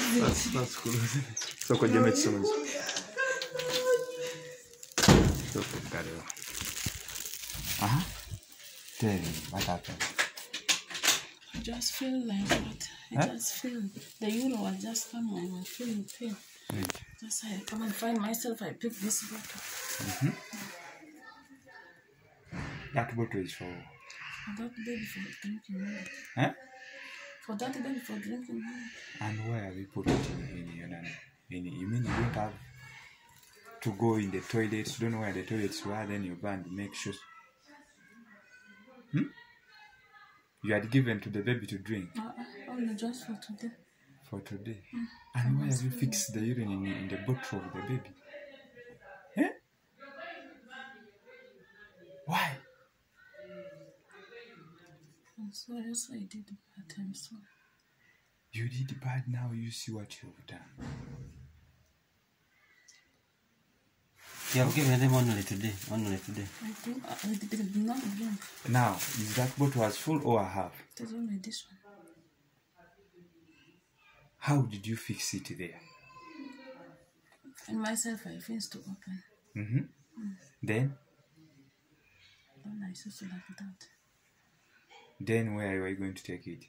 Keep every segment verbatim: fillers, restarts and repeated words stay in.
it? That's, that's cool. So could you make so much? So carry on. Uh-huh. Tell me, what happened? I just feel like what? I Huh? just feel the euro was just coming and I'm feeling pain. Right. Just I come and find myself, I pick this bottle. Mm-hmm. That bottle is for... For that baby for drinking milk. Huh? For that baby for drinking milk. And why have you put it in, in, in, in, in you mean you don't have to go in the toilets, you don't know where the toilets were, then you go and make sure. Hmm? You had given to the baby to drink? Uh, uh, only just for today. For today? Mm. And why have you fixed the urine in, in the bottle of the baby? Eh? Why? I'm sorry, yes, I did bad, I'm sorry. You did bad, now you see what you've done. You have given them only today, only today. I think I, I did not again. Now, is that bottle as full or half? It is only this one. How did you fix it there? And myself, I finished to open. Mm-hmm. Mm. Then? Then I just like that. Then where are you going to take it?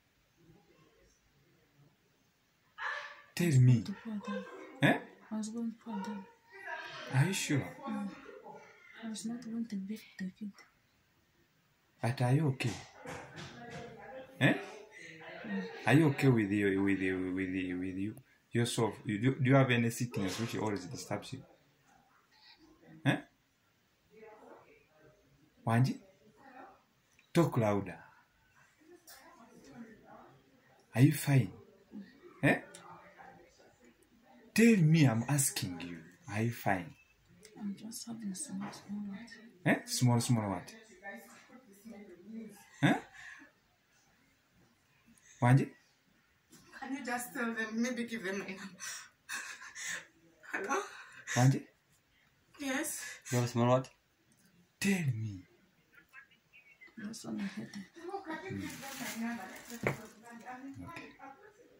Tell me. To pour down. Eh? I was going to pour down. Are you sure? Mm. I was not going to beat the kid. But are you okay? Eh? Mm. Are you okay with you, with you, with you, with you yourself? You do, do you have any sickness which always disturbs you? Eh? Wanji? Talk louder. Are you fine? Eh? Tell me, I'm asking you. Are you fine? I'm just having small, small what? Eh? Small, small what? Eh? Wanji? Can you just tell them, maybe give them my number? Hello? Wanji? Yes? You have a small what? Tell me. That's on my head. Mm. Okay.